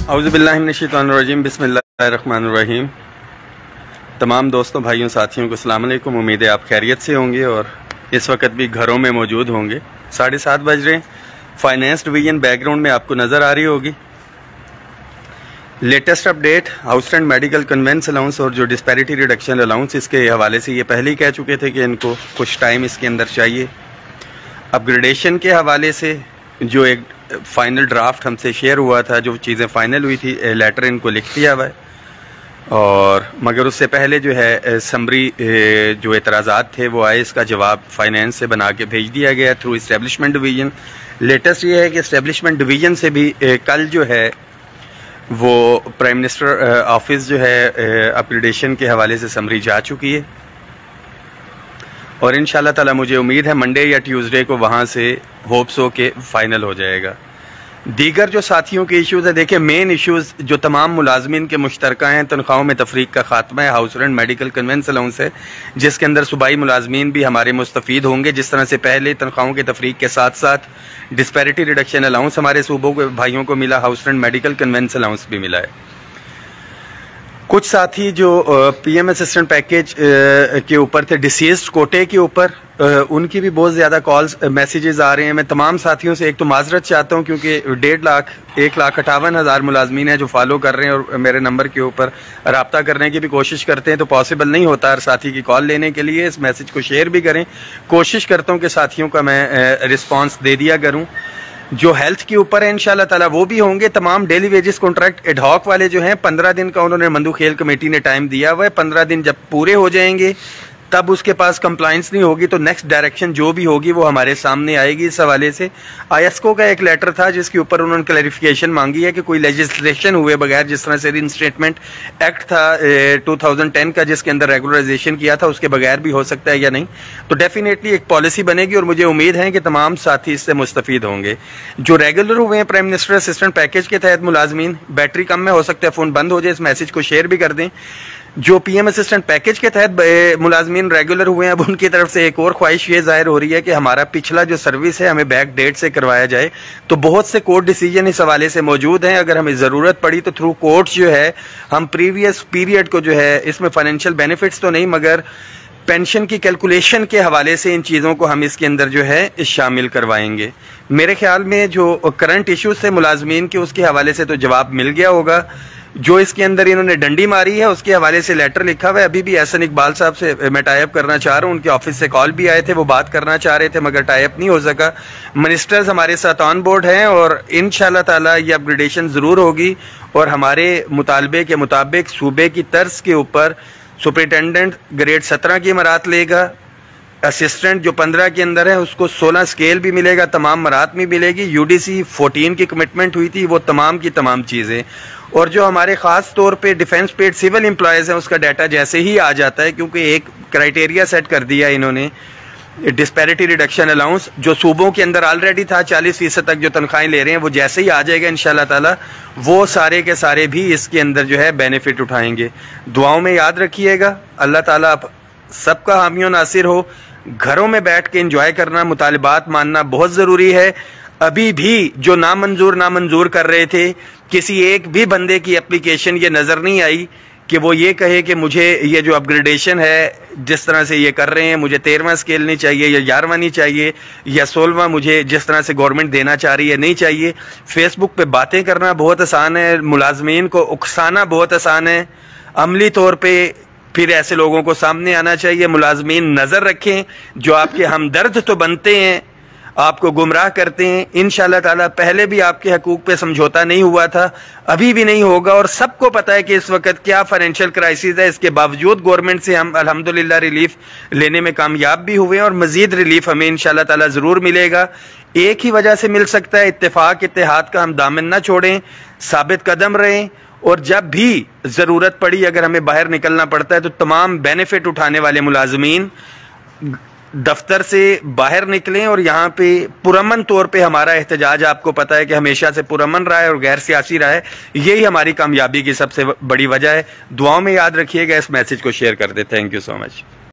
औज़ुबिल्लाहि मिनश्शैतानिर्रजीम बिस्मिल्लाहिर्रहमानिर्रहीम। तमाम दोस्तों, भाइयों, साथियों को अस्सलाम वालेकुम। उम्मीद है आप खैरियत से होंगे और इस वक्त भी घरों में मौजूद होंगे। 7:30 बज रहे हैं। फाइनेंस डिवीज़न बैकग्राउंड में आपको नज़र आ रही होगी। Latest update house rent medical conveyance allowance और जो डिस्पैरिटी रिडक्शन अलाउंस, इसके हवाले से ये पहले ही कह चुके थे कि इनको कुछ टाइम इसके अंदर चाहिए। अपग्रेडेशन के हवाले से जो एक फ़ाइनल ड्राफ्ट हमसे शेयर हुआ था, जो चीज़ें फ़ाइनल हुई थी, लेटर इनको लिख दिया हुआ है। और मगर उससे पहले जो है समरी जो एतराज़ात थे वो आए, इसका जवाब फाइनेंस से बना के भेज दिया गया थ्रू इस्टेब्लिशमेंट डिवीज़न। लेटेस्ट ये है कि इस्टेब्लिशमेंट डिवीज़न से भी कल जो है वो प्राइम मिनिस्टर ऑफिस जो है अपग्रेडेशन के हवाले से समरी जा चुकी है और इंशाल्लाह ताला मुझे उम्मीद है मंडे या ट्यूसडे को वहाँ से होप्स हो के फ़ाइनल हो जाएगा। दीगर जो साथियों के इश्यूज़ है, देखिए मेन इश्यूज़ जो तमाम मुलाजमीन के मुश्तरका हैं, तनख्वाहों में तफरीक का खात्मा है, house rent medical conveyance allowance है, जिसके अंदर सूबाई मुलाजमीन भी हमारे मुस्तफ़ीद होंगे। जिस तरह से पहले तनख्वाहों के तफरीक के साथ साथ डिस्पैरिटी रिडक्शन अलाउंस हमारे सूबों के भाइयों को मिला, house rent medical conveyance allowance भी मिला है। कुछ साथी जो पीएम असिस्टेंट पैकेज के ऊपर थे, डिसीज्ड कोटे के ऊपर, उनकी भी बहुत ज़्यादा कॉल्स मैसेजेस आ रहे हैं। मैं तमाम साथियों से एक तो माजरत चाहता हूं क्योंकि 1,58,000 मुलाजमीन हैं जो फॉलो कर रहे हैं और मेरे नंबर के ऊपर रब्ता करने की भी कोशिश करते हैं, तो पॉसिबल नहीं होता हर साथी की कॉल लेने के लिए। इस मैसेज को शेयर भी करें, कोशिश करता हूँ कि साथियों का मैं रिस्पॉन्स दे दिया करूँ। जो हेल्थ के ऊपर है इंशाल्लाह ताला वो भी होंगे। तमाम डेली वेजेस कॉन्ट्रैक्ट एडहॉक वाले जो हैं 15 दिन का उन्होंने मंदू खेल कमेटी ने टाइम दिया हुआ है। 15 दिन जब पूरे हो जाएंगे तब उसके पास कंप्लाइंस नहीं होगी तो नेक्स्ट डायरेक्शन जो भी होगी वो हमारे सामने आएगी। इस हवाले से आईएसको का एक लेटर था जिसके ऊपर उन्होंने क्लैरिफिकेशन मांगी है कि कोई लेजिस्लेशन हुए बगैर, जिस तरह से रिइंस्टेटमेंट एक्ट था 2010 का जिसके अंदर रेगुलराइजेशन किया था, उसके बगैर भी हो सकता है या नहीं। तो डेफिनेटली एक पॉलिसी बनेगी और मुझे उम्मीद है कि तमाम साथी इससे मुस्तफीद होंगे। जो रेगुलर हुए हैं प्राइम मिनिस्टर असिस्टेंट पैकेज के तहत मुलाजमीन, बैटरी कम में हो सकता है फ़ोन बंद हो जाए, इस मैसेज को शेयर भी कर दें। जो पीएम असिस्टेंट पैकेज के तहत मुलाजमीन रेगुलर हुए हैं, अब उनकी तरफ से एक और ख्वाहिश ये जाहिर हो रही है कि हमारा पिछला जो सर्विस है हमें बैक डेट से करवाया जाए। तो बहुत से कोर्ट डिसीजन इस हवाले से मौजूद हैं। अगर हमें ज़रूरत पड़ी तो थ्रू कोर्ट्स जो है हम प्रीवियस पीरियड को जो है, इसमें फाइनेंशियल बेनिफिट्स तो नहीं मगर पेंशन की कैलकुलेशन के हवाले से इन चीज़ों को हम इसके अंदर जो है शामिल करवाएंगे। मेरे ख्याल में जो करंट इश्यूज थे मुलाजमीन के, उसके हवाले से तो जवाब मिल गया होगा। जो इसके अंदर इन्होंने डंडी मारी है उसके हवाले से लेटर लिखा हुआ है। अभी भी एहसन इकबाल साहब से मैं टाइप करना चाह रहा हूँ, उनके ऑफिस से कॉल भी आए थे, वो बात करना चाह रहे थे मगर टाइप नहीं हो सका। मिनिस्टर्स हमारे साथ ऑन बोर्ड हैं और इंशाल्लाह ताला ये अपग्रेडेशन ज़रूर होगी और हमारे मुतालबे के मुताबिक सूबे की तर्ज के ऊपर सुपरिटेंडेंट ग्रेड 17 की मरात लेगा, असिस्टेंट जो 15 के अंदर है उसको 16 स्केल भी मिलेगा, तमाम मरात भी मिलेगी। यूडीसी 14 की कमिटमेंट हुई थी, वो तमाम की तमाम चीज़ें। और जो हमारे ख़ास तौर पे डिफेंस पेड सिविल एम्प्लॉयज़ हैं उसका डाटा जैसे ही आ जाता है, क्योंकि एक क्राइटेरिया सेट कर दिया इन्होंने डिस्पैरिटी रिडक्शन अलाउंस जो सूबों के अंदर ऑलरेडी था, 40% तक जो तनख्वाहें ले रहे हैं वो जैसे ही आ जाएगा इंशाल्लाह ताला वो सारे के सारे भी इसके अंदर जो है बेनिफिट उठाएंगे। दुआओं में याद रखिएगा। अल्लाह ताला आप सबका हामी नासिर हो। घरों में बैठ के एंजॉय करना, मुतालिबात मानना बहुत ज़रूरी है। अभी भी जो नामंजूर कर रहे थे, किसी एक भी बंदे की एप्लीकेशन ये नज़र नहीं आई कि वो ये कहे कि मुझे ये जो अपग्रेडेशन है जिस तरह से ये कर रहे हैं, मुझे 13वां स्केल नहीं चाहिए या 11वां नहीं चाहिए या 16वां मुझे जिस तरह से गवर्नमेंट देना चाह रही है नहीं चाहिए। फेसबुक पे बातें करना बहुत आसान है, मुलाजमीन को उकसाना बहुत आसान है। अमली तौर पे फिर ऐसे लोगों को सामने आना चाहिए। मुलाजमीन नज़र रखें, जो आपके हमदर्द तो बनते हैं, आपको गुमराह करते हैं। इंशाल्लाह ताला पहले भी आपके हकूक पे समझौता नहीं हुआ था, अभी भी नहीं होगा और सबको पता है कि इस वक्त क्या फाइनेंशियल क्राइसिस है। इसके बावजूद गवर्नमेंट से हम अल्हम्दुलिल्लाह रिलीफ लेने में कामयाब भी हुए और मजीद रिलीफ हमें इंशाल्लाह ताला ज़रूर मिलेगा। एक ही वजह से मिल सकता है, इत्तेफाक इत्तेहाद का हम दामन न छोड़ें, साबित कदम रहें और जब भी ज़रूरत पड़ी अगर हमें बाहर निकलना पड़ता है तो तमाम बेनिफिट उठाने वाले मुलाजमीन दफ्तर से बाहर निकलें। और यहाँ पे पुरअमन तौर पे हमारा एहतजाज आपको पता है कि हमेशा से पुरअमन रहा है और गैर सियासी रहा है, यही हमारी कामयाबी की सबसे बड़ी वजह है। दुआओं में याद रखिएगा, इस मैसेज को शेयर कर दे। Thank you so much.